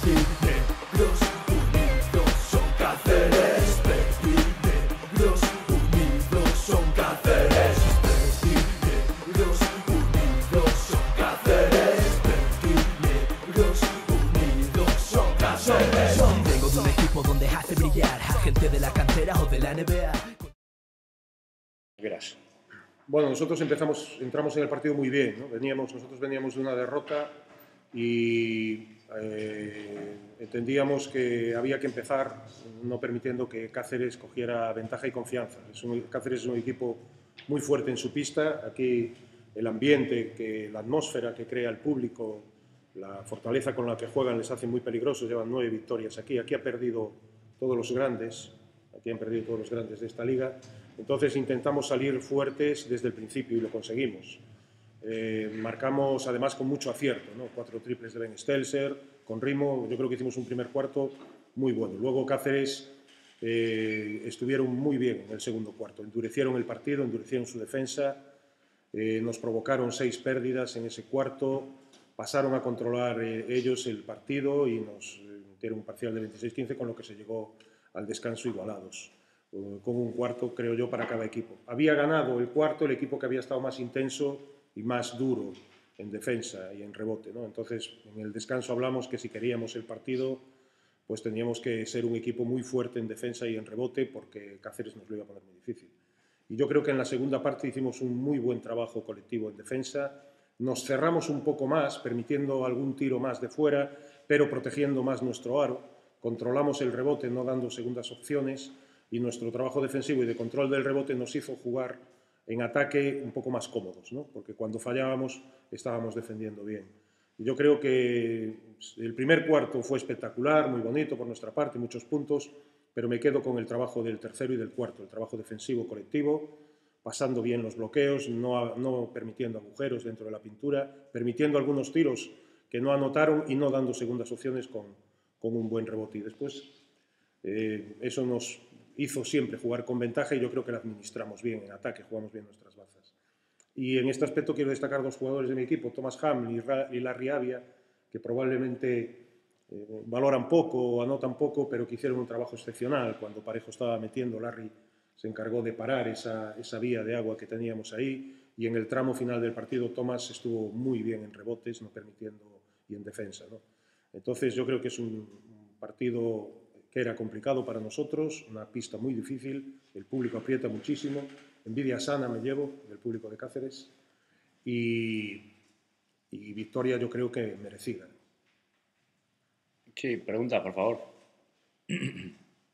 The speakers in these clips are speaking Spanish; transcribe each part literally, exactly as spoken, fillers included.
Negros unidos son Cáceres. Negros unidos son Cáceres. Negros unidos son Cáceres. Negros unidos son Cáceres. Vengo de un equipo donde hace brillar a gente de la cantera o de la N B A. Verás. Bueno, nosotros empezamos, entramos en el partido muy bien, ¿no? Veníamos, nosotros veníamos de una derrota y eh, entendíamos que había que empezar no permitiendo que Cáceres cogiera ventaja y confianza. Es un, Cáceres es un equipo muy fuerte en su pista. Aquí el ambiente, que, la atmósfera que crea el público, la fortaleza con la que juegan les hace muy peligrosos. Llevan nueve victorias aquí. Aquí ha perdido todos los grandes. Aquí han perdido todos los grandes de esta liga. Entonces intentamos salir fuertes desde el principio y lo conseguimos. Eh, marcamos además con mucho acierto, ¿no? Cuatro triples de Ben Stelzer, con ritmo. Yo creo que hicimos un primer cuarto muy bueno. Luego Cáceres eh, estuvieron muy bien en el segundo cuarto. Endurecieron el partido, endurecieron su defensa. Eh, nos provocaron seis pérdidas en ese cuarto. Pasaron a controlar eh, ellos el partido y nos eh, metieron un parcial de veintiséis quince, con lo que se llegó al descanso igualados, con un cuarto, creo yo, para cada equipo. Había ganado el cuarto el equipo que había estado más intenso y más duro en defensa y en rebote, ¿no? Entonces, en el descanso hablamos que si queríamos el partido, pues teníamos que ser un equipo muy fuerte en defensa y en rebote, porque Cáceres nos lo iba a poner muy difícil. Y yo creo que en la segunda parte hicimos un muy buen trabajo colectivo en defensa. Nos cerramos un poco más, permitiendo algún tiro más de fuera, pero protegiendo más nuestro aro. Controlamos el rebote, no dando segundas opciones, y nuestro trabajo defensivo y de control del rebote nos hizo jugar en ataque un poco más cómodos, ¿no? Porque cuando fallábamos estábamos defendiendo bien. Y yo creo que el primer cuarto fue espectacular, muy bonito por nuestra parte, muchos puntos, pero me quedo con el trabajo del tercero y del cuarto, el trabajo defensivo colectivo, pasando bien los bloqueos, no, no permitiendo agujeros dentro de la pintura, permitiendo algunos tiros que no anotaron y no dando segundas opciones con, con un buen rebote. Y después eh, eso nos hizo siempre jugar con ventaja y yo creo que la administramos bien en ataque, jugamos bien nuestras bazas. Y en este aspecto quiero destacar dos jugadores de mi equipo, Thomas Hamlin y Larry Avia, que probablemente eh, valoran poco o anotan poco, pero que hicieron un trabajo excepcional. Cuando Parejo estaba metiendo, Larry se encargó de parar esa, esa vía de agua que teníamos ahí, y en el tramo final del partido Thomas estuvo muy bien en rebotes, no permitiendo, y en defensa, ¿no? Entonces yo creo que es un, un partido que era complicado para nosotros, una pista muy difícil, el público aprieta muchísimo, envidia sana me llevo del público de Cáceres, y, y victoria yo creo que merecida. Sí, pregunta, por favor. Eh,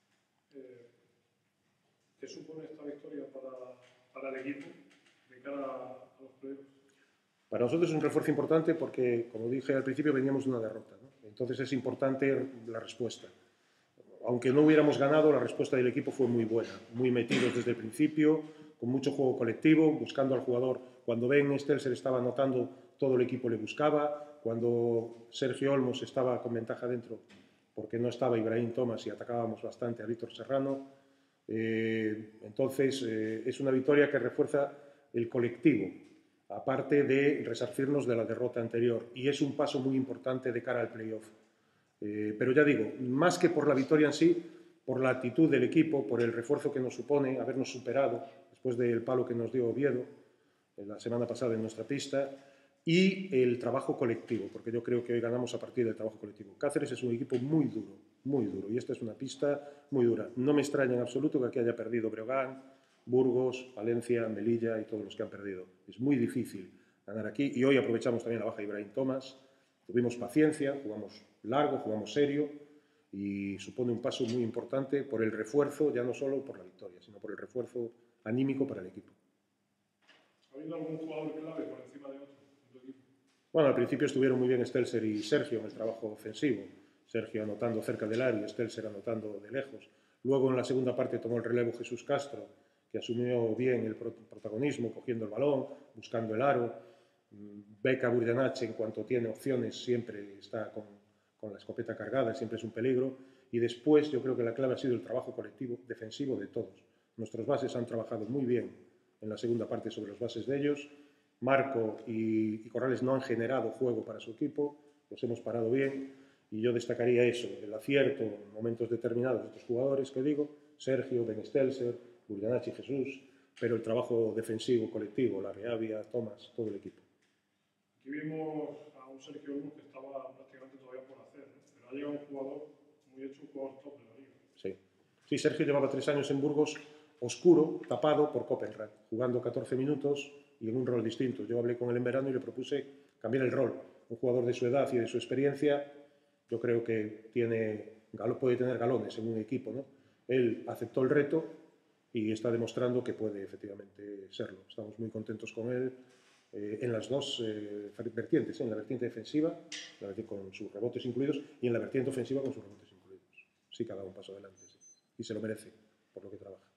¿Qué supone esta victoria para, para el equipo de cara a los playoffs? Para nosotros es un refuerzo importante porque, como dije al principio, veníamos de una derrota, ¿no? Entonces es importante la respuesta. Aunque no hubiéramos ganado, la respuesta del equipo fue muy buena, muy metidos desde el principio, con mucho juego colectivo, buscando al jugador. Cuando Ben Stelzer estaba anotando, todo el equipo le buscaba. Cuando Sergio Olmos estaba con ventaja dentro, porque no estaba Ibrahim Thomas y atacábamos bastante a Víctor Serrano. Eh, entonces, eh, es una victoria que refuerza el colectivo, aparte de resarcirnos de la derrota anterior. Y es un paso muy importante de cara al playoff. Eh, pero ya digo, más que por la victoria en sí, por la actitud del equipo, por el refuerzo que nos supone habernos superado después del palo que nos dio Oviedo la semana pasada en nuestra pista, y el trabajo colectivo, porque yo creo que hoy ganamos a partir del trabajo colectivo. Cáceres es un equipo muy duro, muy duro, y esta es una pista muy dura. No me extraña en absoluto que aquí haya perdido Breogán, Burgos, Valencia, Melilla y todos los que han perdido. Es muy difícil ganar aquí, y hoy aprovechamos también la baja de Ibrahim Thomas. Tuvimos paciencia, jugamos largo, jugamos serio, y supone un paso muy importante por el refuerzo, ya no solo por la victoria, sino por el refuerzo anímico para el equipo. ¿Ha habido algún jugador clave por encima de otro en tu equipo? Bueno, al principio estuvieron muy bien Stelzer y Sergio en el trabajo ofensivo. Sergio anotando cerca del área, Stelzer anotando de lejos. Luego en la segunda parte tomó el relevo Jesús Castro, que asumió bien el protagonismo, cogiendo el balón, buscando el aro. Beka Burjanache, en cuanto tiene opciones, siempre está con, con la escopeta cargada, siempre es un peligro. Y después yo creo que la clave ha sido el trabajo colectivo defensivo de todos. Nuestros bases han trabajado muy bien en la segunda parte sobre los bases de ellos. Marco y, y Corrales no han generado juego para su equipo, los hemos parado bien. y yo destacaría eso, el acierto en momentos determinados de estos jugadores que digo, Sergio, Ben Stelzer, Burjanachi, Jesús, pero el trabajo defensivo colectivo, Larreavia, Tomás, todo el equipo. Aquí vimos a un Sergio Luz que estaba prácticamente todavía por hacer, ¿no? Pero ha llegado un jugador muy hecho, un jugador top de la liga. Sí. Sí, Sergio llevaba tres años en Burgos, oscuro, tapado por Copenhague, jugando catorce minutos y en un rol distinto. Yo hablé con él en verano y le propuse cambiar el rol. Un jugador de su edad y de su experiencia, yo creo que tiene, puede tener galones en un equipo, ¿no? Él aceptó el reto y está demostrando que puede efectivamente serlo. Estamos muy contentos con él eh, en las dos eh, vertientes, ¿eh? En la vertiente defensiva, la vertiente con sus rebotes incluidos, y en la vertiente ofensiva con sus rebotes incluidos. Sí que ha dado un paso adelante, sí. Y se lo merece por lo que trabaja.